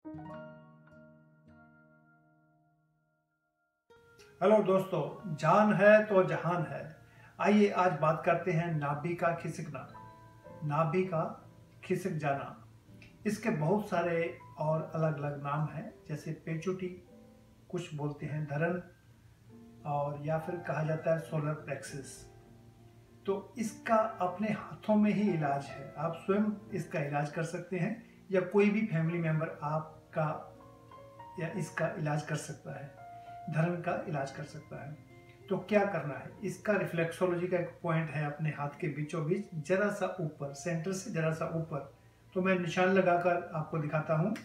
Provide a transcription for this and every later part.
Hello दोस्तों, जान है तो जहान है। आइए आज बात करते हैं नाभि का खिसकना, नाभि का खिसक जाना। इसके बहुत सारे और अलग अलग नाम हैं, जैसे पेचुटी, कुछ बोलते हैं धरन, और या फिर कहा जाता है सोलर प्लेक्सिस। तो इसका अपने हाथों में ही इलाज है। आप स्वयं इसका इलाज कर सकते हैं या कोई भी फैमिली मेंबर आपका या इसका इलाज कर सकता है, धर्म का इलाज कर सकता है। तो क्या करना है, इसका रिफ्लेक्सोलॉजी का एक पॉइंट है अपने हाथ के बीचों बीच, जरा सा ऊपर, सेंटर से जरा सा ऊपर। तो मैं निशान लगाकर आपको दिखाता हूँ।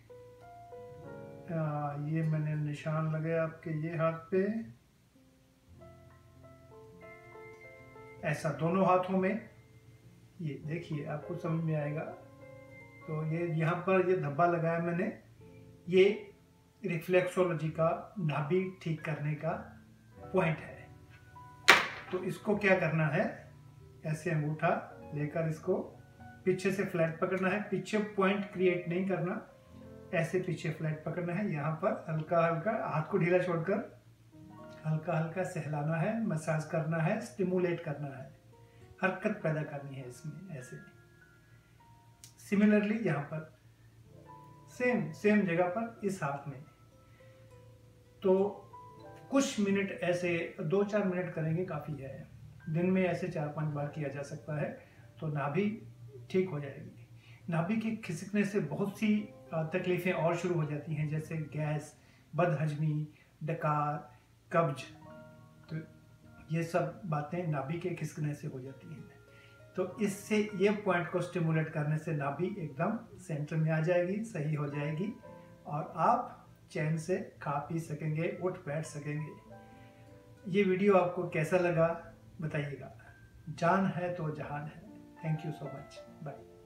ये मैंने निशान लगाया आपके ये हाथ पे, ऐसा दोनों हाथों में। ये देखिए, आपको समझ में आएगा। तो ये यहाँ पर ये धब्बा लगाया मैंने, ये रिफ्लेक्सोलॉजी का नाभि ठीक करने का पॉइंट है। तो इसको क्या करना है, ऐसे अंगूठा लेकर इसको पीछे से फ्लैट पकड़ना है, पीछे पॉइंट क्रिएट नहीं करना, ऐसे पीछे फ्लैट पकड़ना है। यहाँ पर हल्का हल्का हाथ को ढीला छोड़कर हल्का हल्का सहलाना है, मसाज करना है, स्टिमुलेट करना है, हरकत पैदा करनी है इसमें। ऐसे सिमिलरली यहाँ पर सेम जगह पर इस हाथ में। तो कुछ मिनट ऐसे 2-4 मिनट करेंगे, काफ़ी है। दिन में ऐसे 4-5 बार किया जा सकता है, तो नाभि ठीक हो जाएगी। नाभि के खिसकने से बहुत सी तकलीफ़ें और शुरू हो जाती हैं, जैसे गैस, बदहजमी, डकार, कब्ज। तो ये सब बातें नाभि के खिसकने से हो जाती हैं। तो इससे ये पॉइंट को स्टिमुलेट करने से नाभि एकदम सेंटर में आ जाएगी, सही हो जाएगी, और आप चैन से खा पी सकेंगे, उठ बैठ सकेंगे। ये वीडियो आपको कैसा लगा बताइएगा। जान है तो जहान है। Thank you so much. Bye.